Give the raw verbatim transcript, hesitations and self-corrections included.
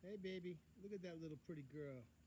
Hey, baby. Look at that little pretty girl.